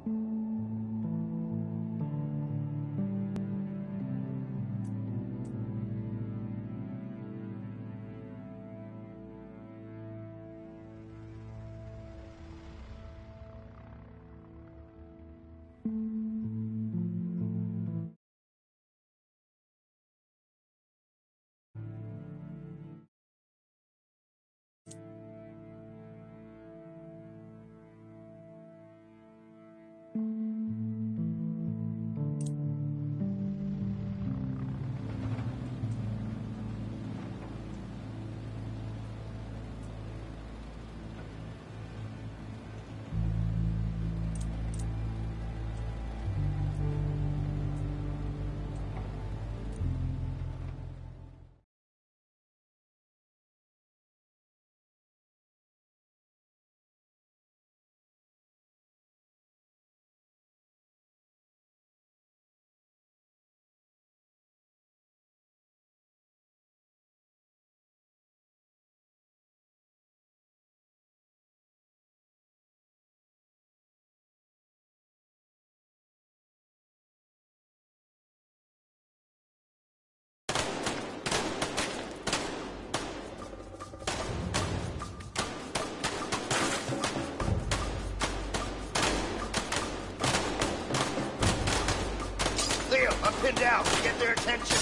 Leo, I'm pinned down. Get their attention.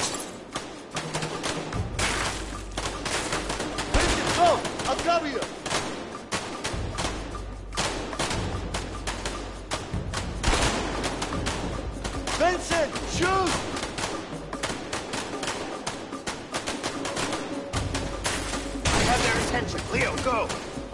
Vincent, go! I'll cover you! Vincent, shoot! I have their attention. Leo, go!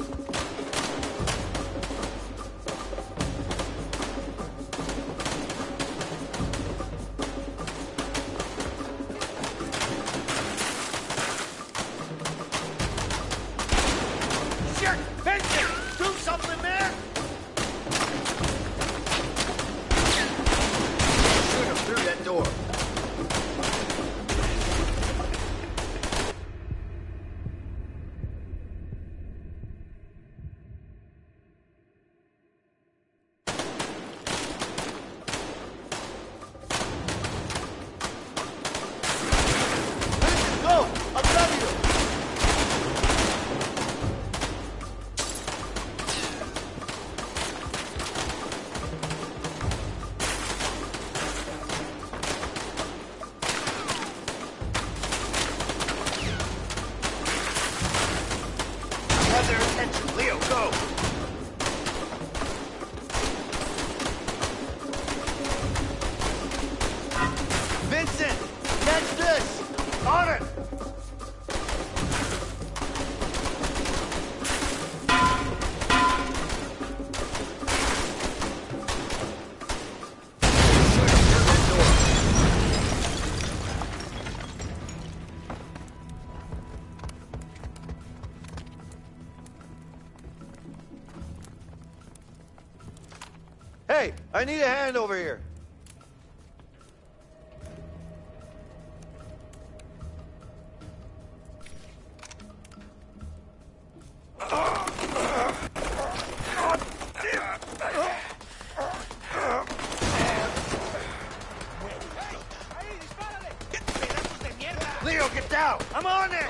Hey, I need a hand over here. Leo, get down! I'm on it!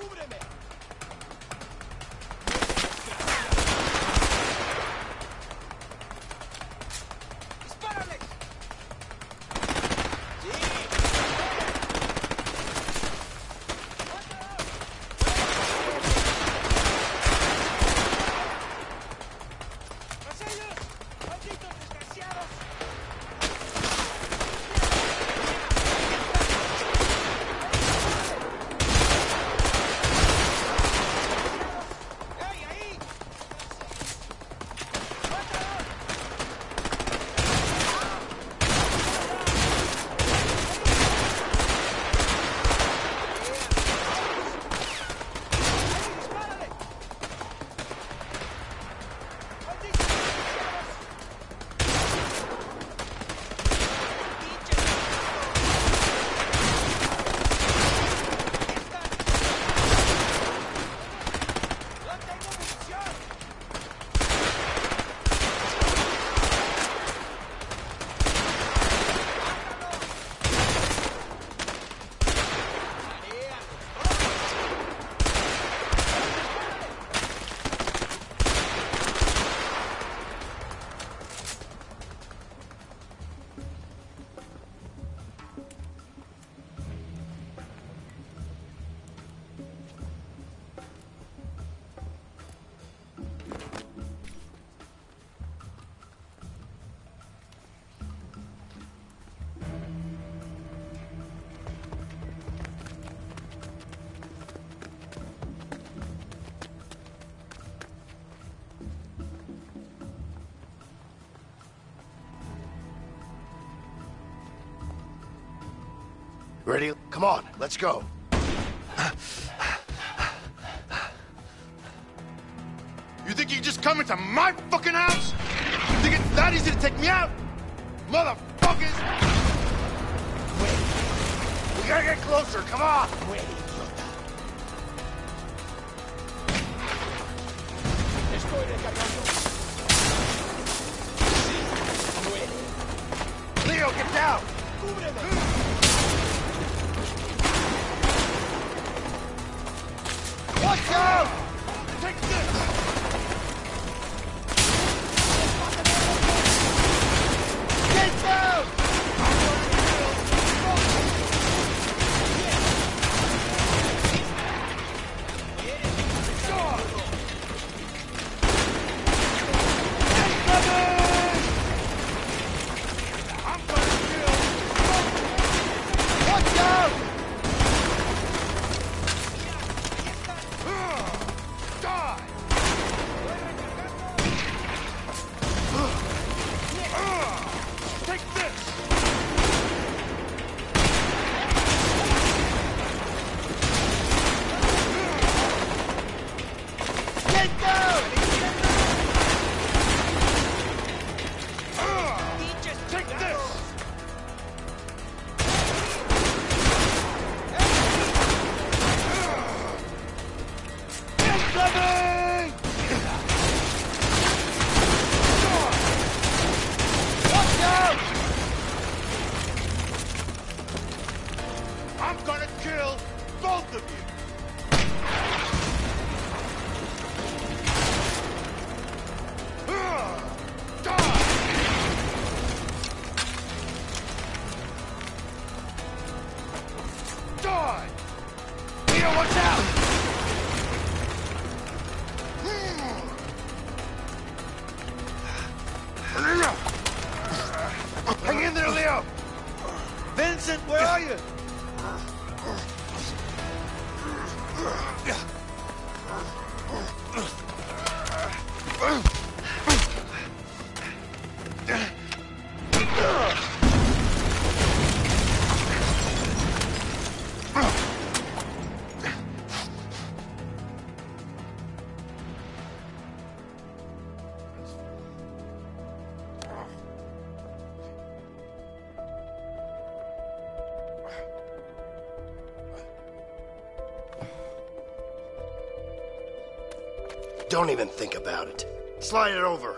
Ready? Come on, let's go. You think you can just come into my fucking house? You think it's that easy to take me out? Motherfuckers! Wait. We gotta get closer, come on! Wait, idiota. Estoy recargando. Sí, muere. Leo, get down! ¡Cúbreme! Watch out! Take this! Get down! Watch out! I'm gonna kill both of you! Die! Leo, watch out! Hang in there, Leo! Vincent, where are you? Don't even think about it. Slide it over.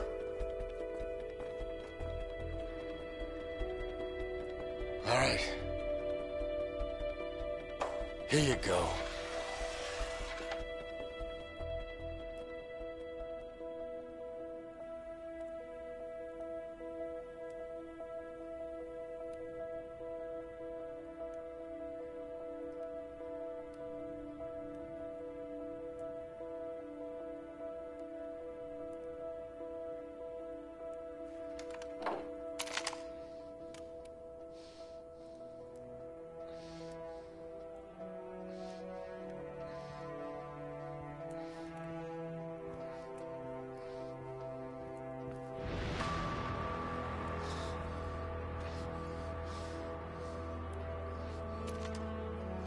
All right. Here you go.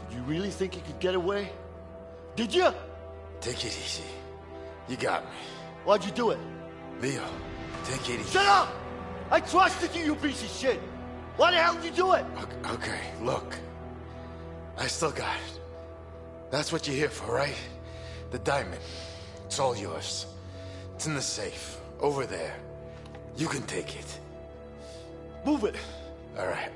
You really think you could get away? Did you? Take it easy. You got me. Why'd you do it? Leo, take it easy. Shut up! I trusted you, you piece of shit! Why the hell did you do it? Okay, look. I still got it. That's what you're here for, right? The diamond. It's all yours. It's in the safe. Over there. You can take it. Move it. All right.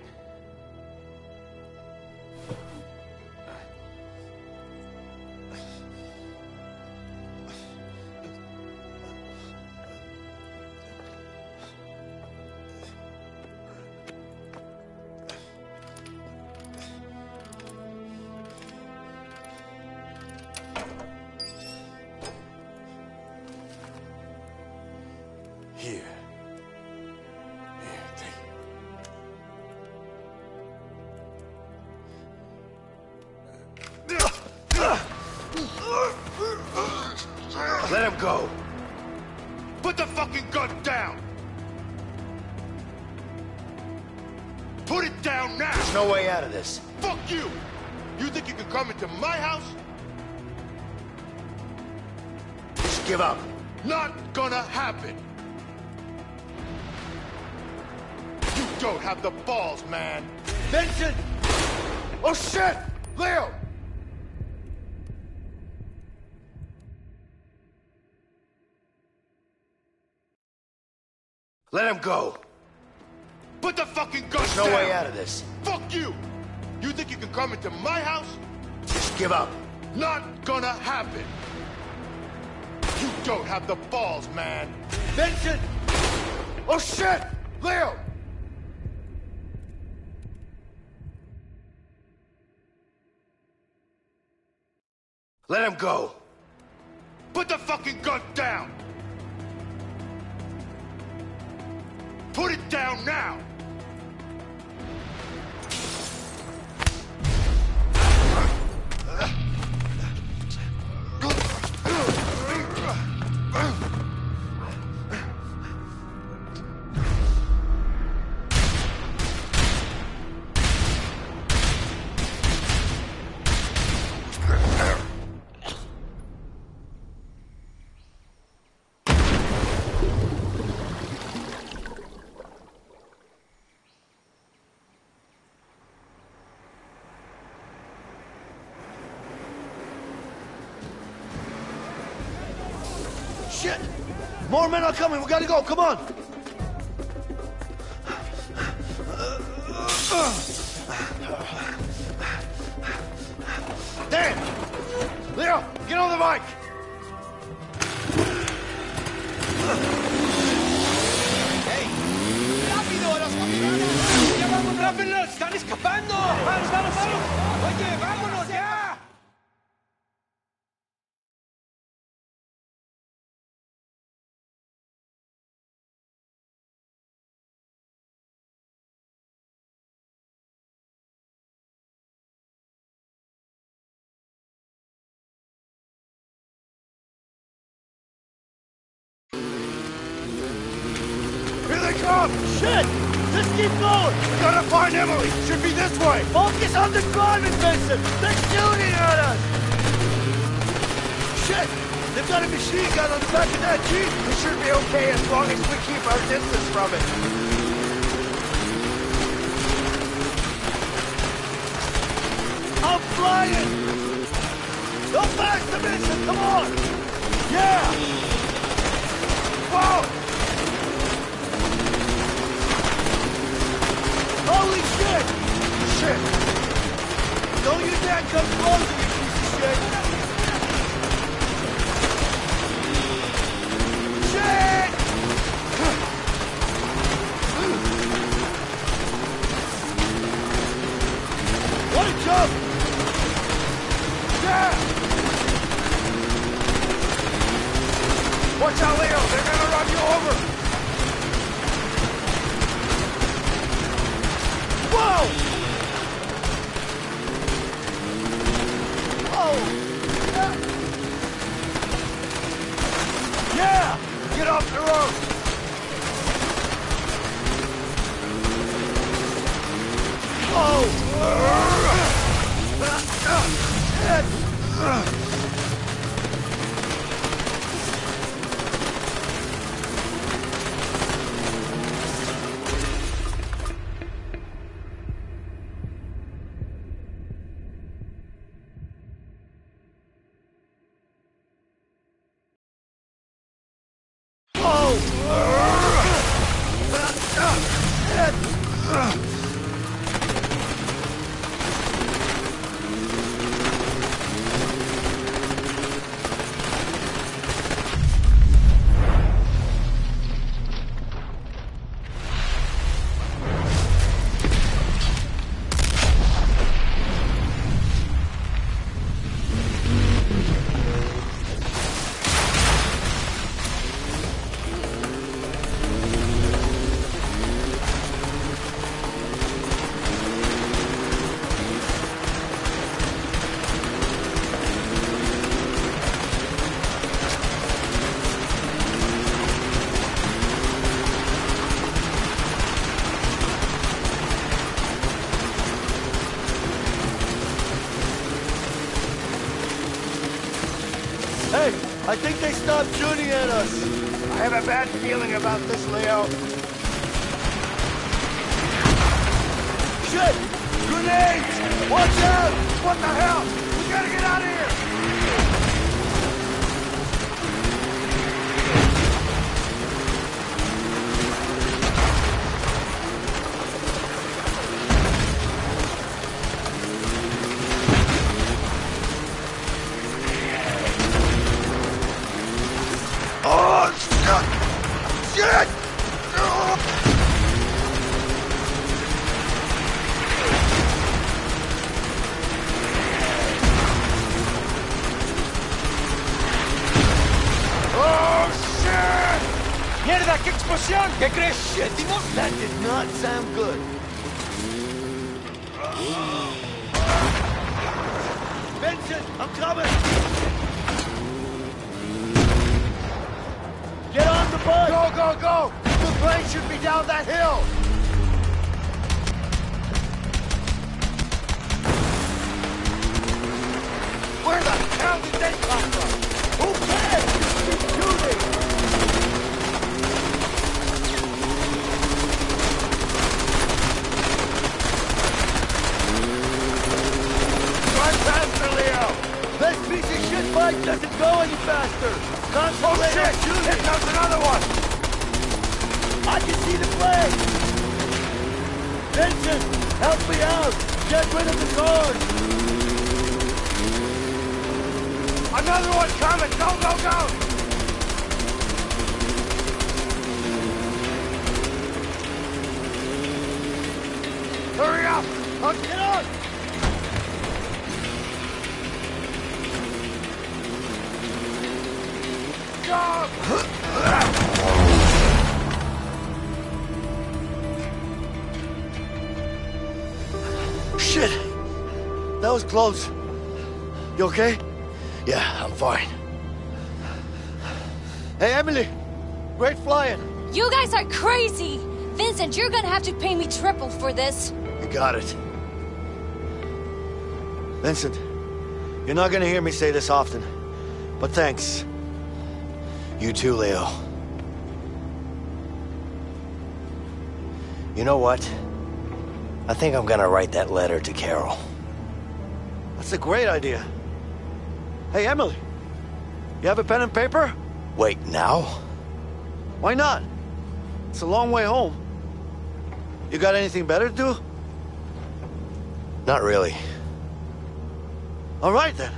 Here. Here, take it. Let him go. Put the fucking gun down! Put it down now! There's no way out of this. Fuck you! You think you can come into my house? Just give up. Not gonna happen! You don't have the balls, man! Vincent! Oh shit! Leo! Let him go. Put the fucking gun There's down! no way out of this. Fuck you! You think you can come into my house? Just give up. Not gonna happen! You don't have the balls, man! Vincent! Oh shit! Leo! Let him go. Put the fucking gun down! Put it down now! Shit! More men are coming. We gotta go. Come on. Damn! Leo, get on the mic. ¡Hey! ¡Rápido, los capitanes! ¡Ya vamos, rápido! ¡Están escapando! ¡Vamos, vamos, vamos! ¡Oye, vámonos ya! Here they come! Shit! Just keep going! We gotta find Emily! Should be this way! Focus on the driving, Vincent! They're shooting at us! Shit! They've got a machine gun on the back of that Jeep! We should be okay as long as we keep our distance from it. I'm flying! Go faster, Vincent! Come on! Yeah! Whoa! Holy shit! Shit! Don't you dare come closer, you piece of shit! Shit! What a jump! Yeah! Watch out, Leo! They're gonna run you over! Whoa! Oh! Yeah! Get off the road! Oh! Hey, I think they stopped shooting at us. I have a bad feeling about this, Leo. Shit! Grenades! Watch out! What the hell? We gotta get out of here! Oh, shit! Oh, shit! ¡Mierda, qué explosión! ¿Qué crees? ¿Sentimos? That did not sound good. Vincent, I'm coming! Get on the bus! Go, go, go! The plane should be down that hill! Where the hell did they come from? Who cares? Keep shooting! Run faster, Leo! This piece of shit bike doesn't go any faster! Oh, Concentrate on shit! shooting! Here comes another one! I can see the plane! Vincent, help me out! Get rid of the cars! Another one coming! Go, go, go! Hurry up! Get on! Go! Shit! That was close. You okay? Yeah, I'm fine. Hey, Emily! Great flying! You guys are crazy! Vincent, you're gonna have to pay me triple for this. You got it. Vincent, you're not gonna hear me say this often, but thanks. You too, Leo. You know what? I think I'm gonna write that letter to Carol. That's a great idea. Hey, Emily, you have a pen and paper? Wait, now? Why not? It's a long way home. You got anything better to do? Not really. All right, then.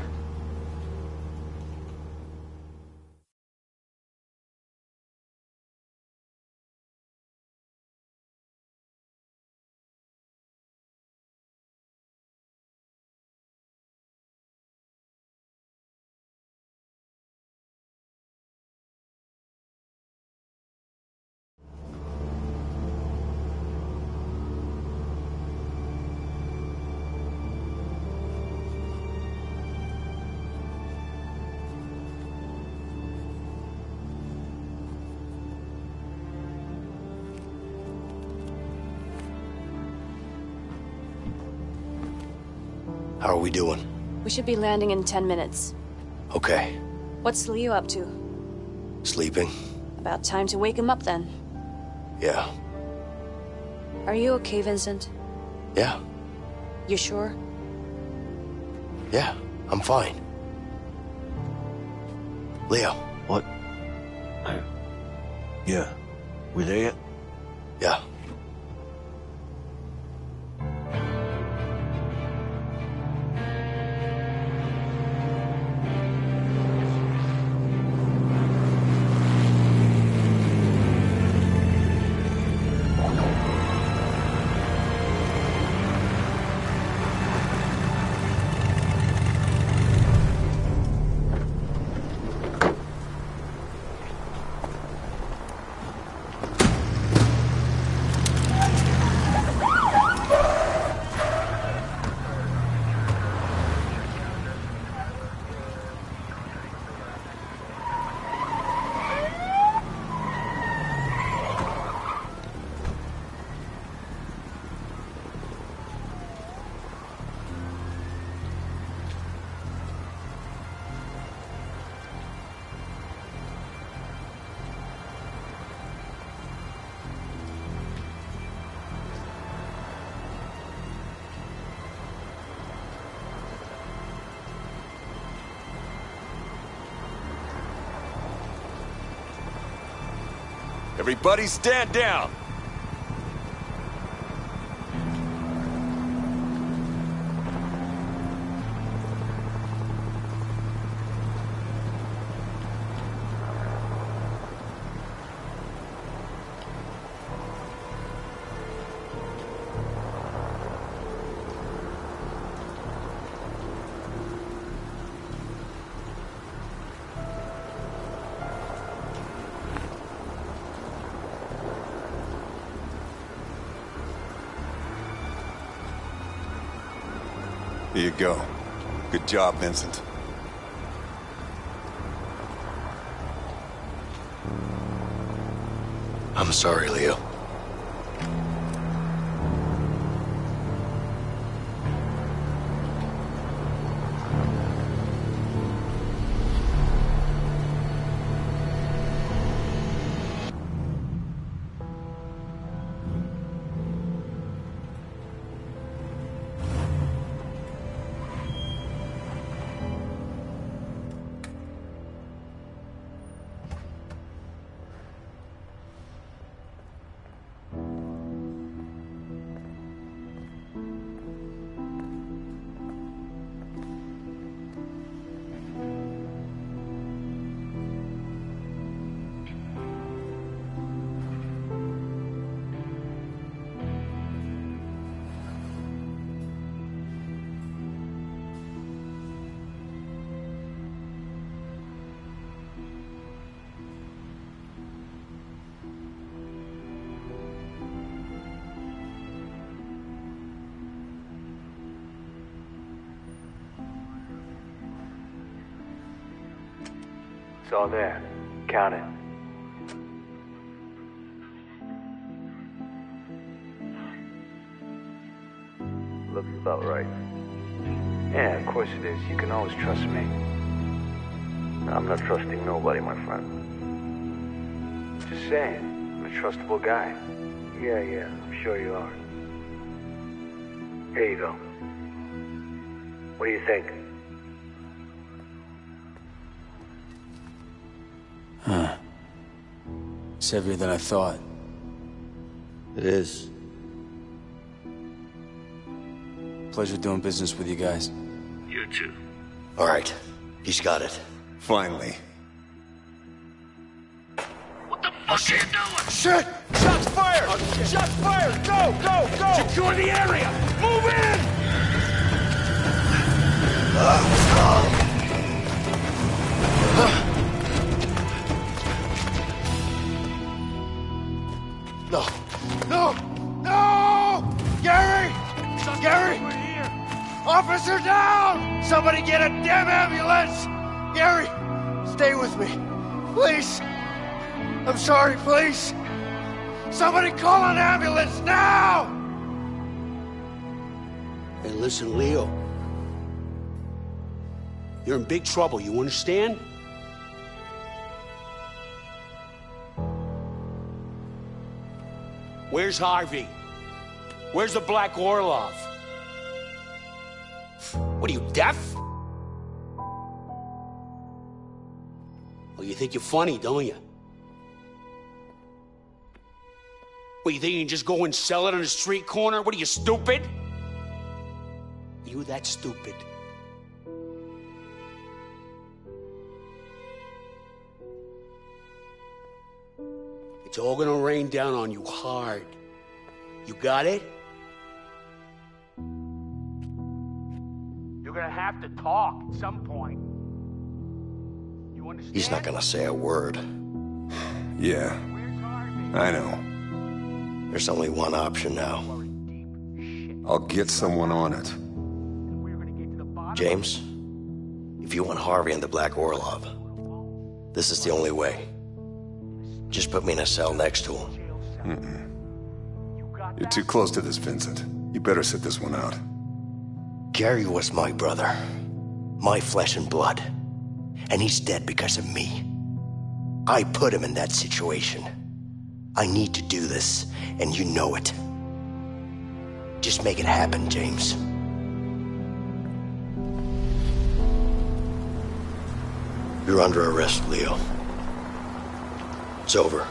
How are we doing? We should be landing in 10 minutes. Okay. What's Leo up to? Sleeping? About time to wake him up then. Yeah. Are you okay, Vincent? Yeah. You sure? Yeah, I'm fine. Leo. What? Yeah. We there yet? Yeah. Everybody stand down! Here you go. Good job, Vincent. I'm sorry, Leo. It's all there. Count it. Looks about right. Yeah, of course it is. You can always trust me. I'm not trusting nobody, my friend. Just saying. I'm a trustable guy. Yeah, I'm sure you are. Here you go. What do you think? Huh. It's heavier than I thought. It is. Pleasure doing business with you guys. You too. All right. He's got it. Finally. What the fuck are you doing? Shit! Shots fired! Shots fired! Go! Secure the area! Move in! No! Gary! Gary! Officer down! Somebody get a damn ambulance! Gary, stay with me. Please. I'm sorry, please. Somebody call an ambulance now! Hey, listen, Leo. you're in big trouble, you understand? Where's Harvey? Where's the Black Orlov? What are you, deaf? Well, you think you're funny, don't you? What, you think you can just go and sell it on a street corner? What are you, stupid? Are you that stupid? It's all gonna rain down on you hard. You got it? You're gonna have to talk at some point. You understand? He's not gonna say a word. Yeah, I know. There's only one option now. I'll get someone on it. James, if you want Harvey and the Black Orlov, this is the only way. Just put me in a cell next to him. You're too close to this, Vincent. You better sit this one out. Gary was my brother. My flesh and blood. And he's dead because of me. I put him in that situation. I need to do this, and you know it. Just make it happen, James. You're under arrest, Leo. It's over.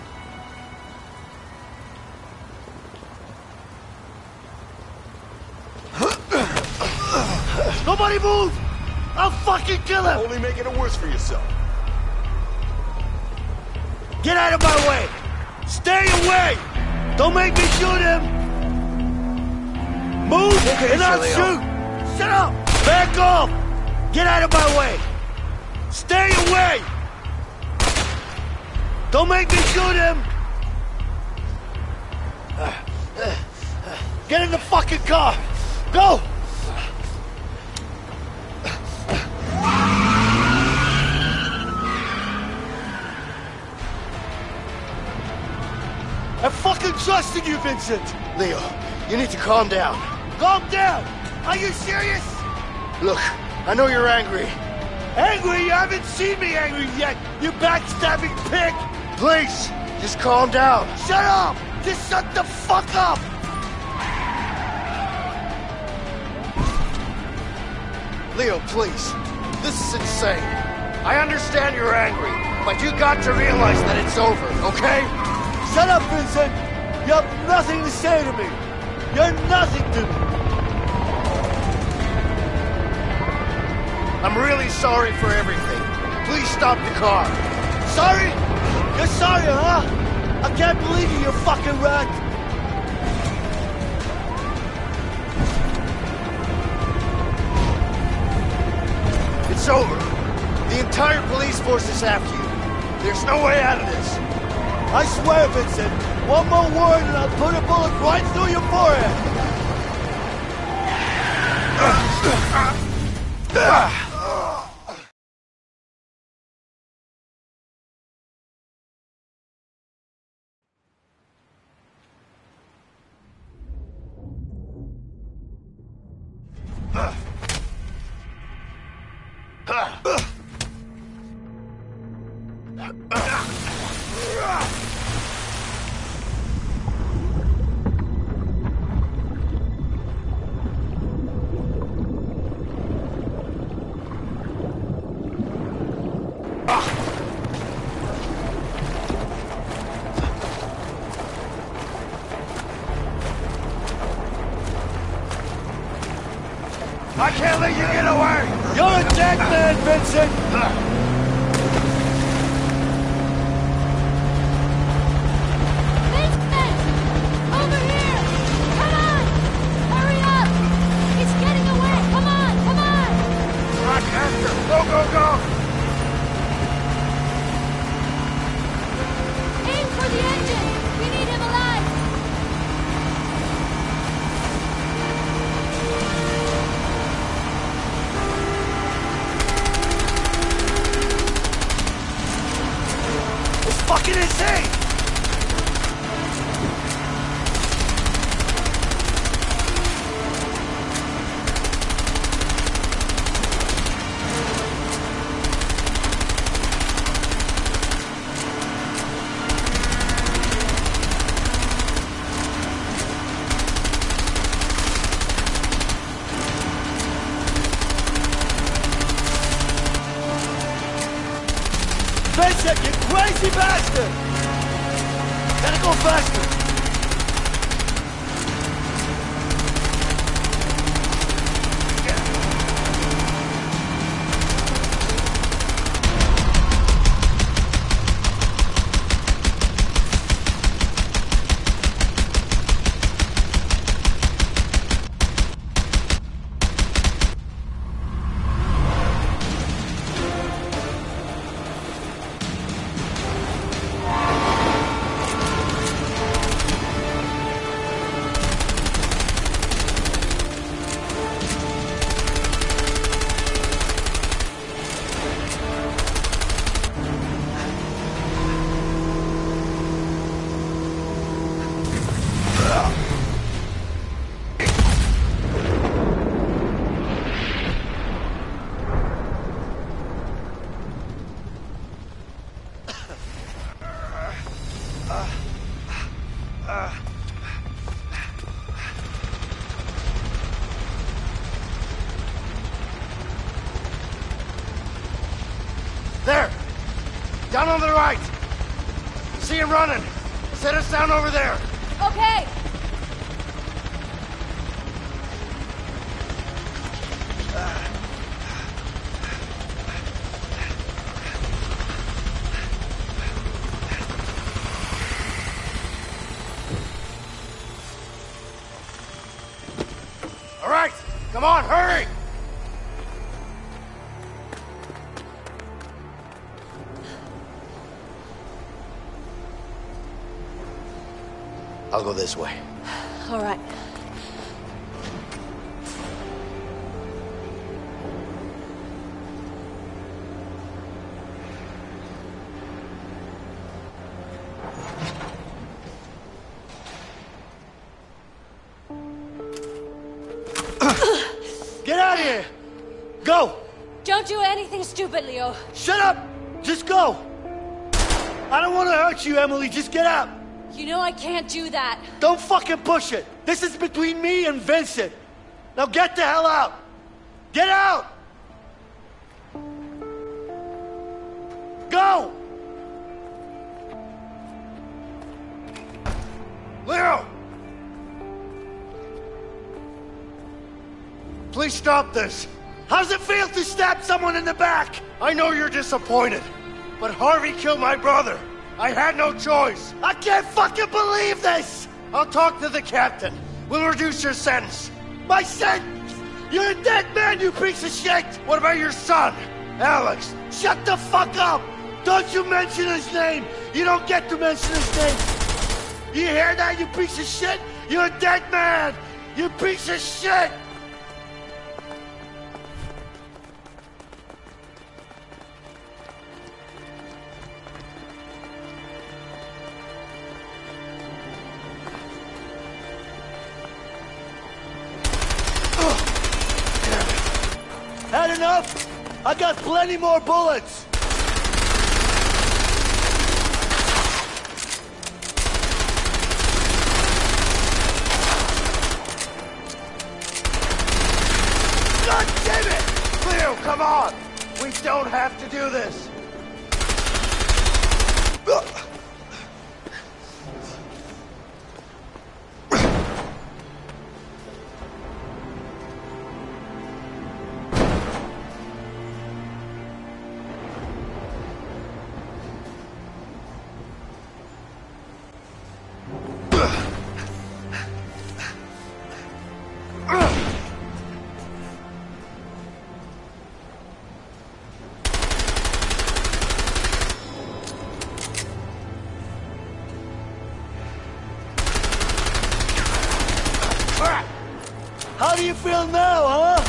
Nobody move! I'll fucking kill him! Only making it worse for yourself. Get out of my way! Stay away! Don't make me shoot him! Move Okay, and I'll Leo. shoot! Shut up! Back off! Get out of my way! Stay away! Don't make me shoot him! Get in the fucking car! Go! I fucking trusted you, Vincent! Leo, you need to calm down. Calm down! Are you serious? Look, I know you're angry. Angry? You haven't seen me angry yet, you backstabbing pig! Please, just calm down. Shut up! Just shut the fuck up! Leo, please. This is insane. I understand you're angry, but you got to realize that it's over, okay? Shut up, Vincent! You have nothing to say to me! You're nothing to me! I'm really sorry for everything. Please stop the car. Sorry? You're sorry, huh? I can't believe you fucking rat! It's over. The entire police force is after you. There's no way out of this. I swear, Vincent, one more word and I'll put a bullet right through your forehead! I can't let you get away! You're a dead man, Vincent! Vincent! Over here! Come on! Hurry up! He's getting away! Come on! Come on! Rock after! Go, go, go! Aim for the engine! We need him alive! shit, you crazy bastard! Gotta go faster! There! Down on the right! See him running! Set us down over there! Okay. All right! Come on, hurry! I'll go this way. All right. Get out of here! Go! Don't do anything stupid, Leo. Shut up! Just go! I don't want to hurt you, Emily. Just get out! You know I can't do that. Don't fucking push it! This is between me and Vincent! Now get the hell out! Get out! Go! Leo! Please stop this! How does it feel to stab someone in the back? I know you're disappointed, but Harvey killed my brother. I had no choice. I can't fucking believe this! I'll talk to the captain. We'll reduce your sentence. My sentence! You're a dead man, you piece of shit! What about your son, Alex? Shut the fuck up! Don't you mention his name! You don't get to mention his name! You hear that, you piece of shit? You're a dead man! You piece of shit! Had enough? I got plenty more bullets! God damn it! Leo, come on! We don't have to do this! How do you feel now, huh?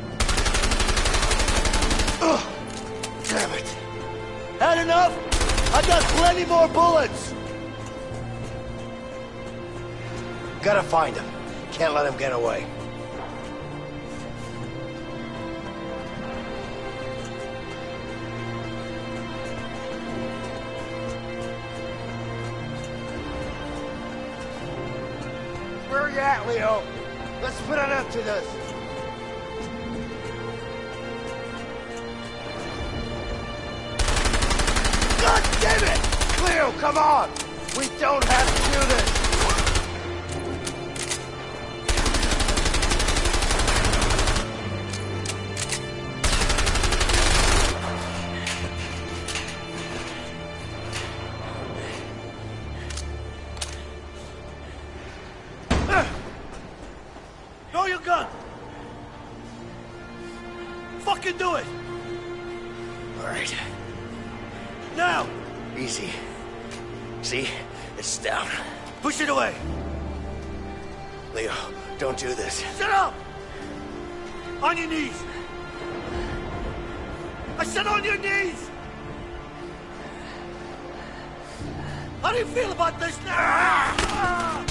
Had enough? I got plenty more bullets! Gotta find him. Can't let him get away. Where are you at, Leo? Let's put an end to this. God damn it! Leo, come on! We don't have to do this! Throw your gun! Fucking do it! All right. Now! Easy. See? It's down. Push it away! Leo, don't do this. Shut up! On your knees! I said on your knees! How do you feel about this now?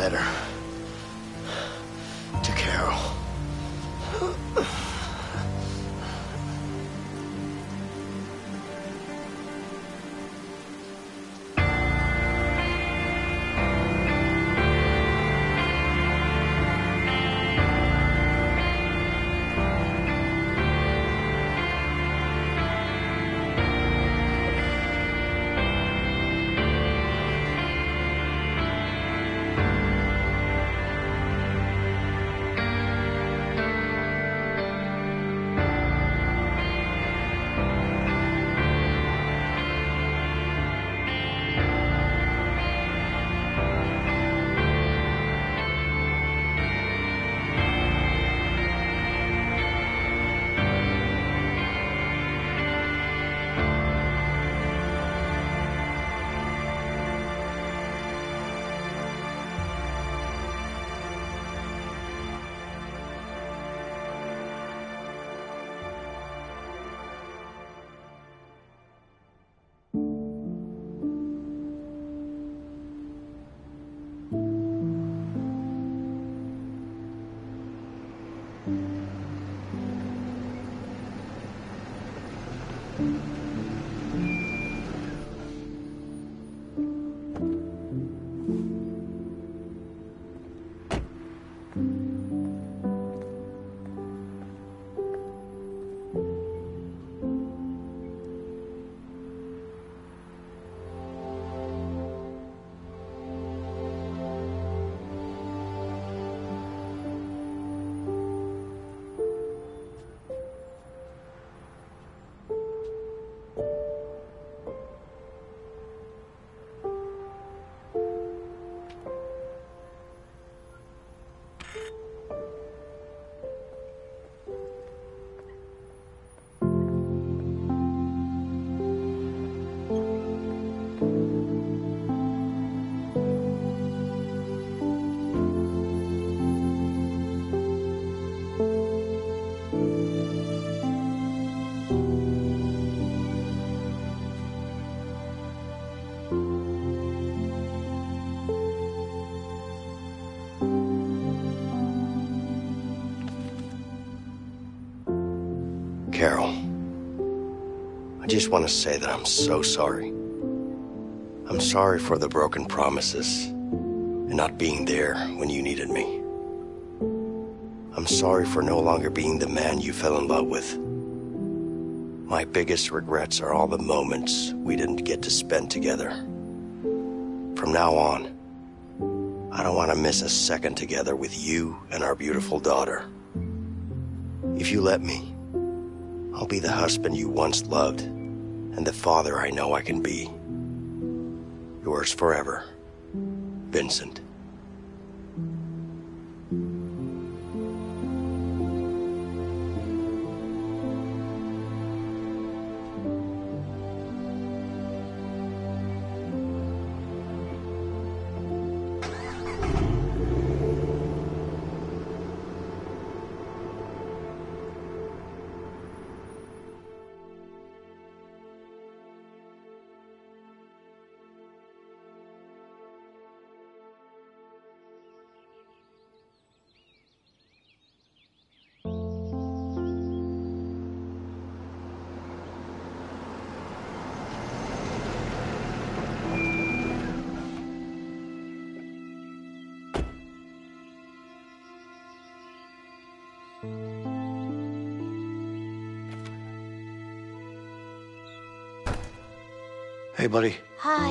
letter to Carol. Carol, I just want to say that I'm so sorry. I'm sorry for the broken promises and not being there when you needed me. I'm sorry for no longer being the man you fell in love with. My biggest regrets are all the moments we didn't get to spend together. From now on, I don't want to miss a second together with you and our beautiful daughter. If you let me, I'll be the husband you once loved and the father I know I can be. Yours forever, Vincent. Hey, buddy. Hi.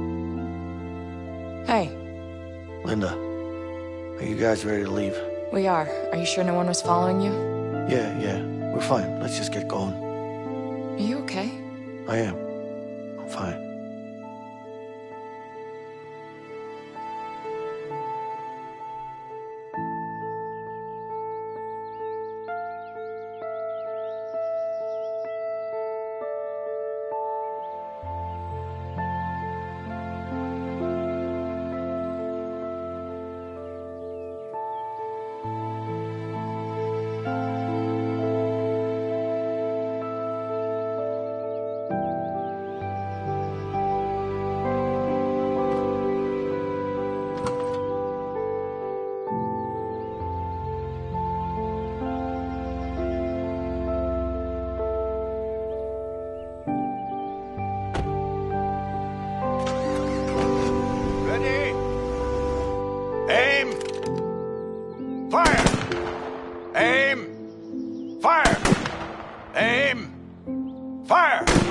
Hey, Linda, are you guys ready to leave? we are. Are you sure no one was following you? Yeah, we're fine. Let's just get going. Are you okay? I am. I'm fine. Fire! Aim! Fire! Aim! Fire!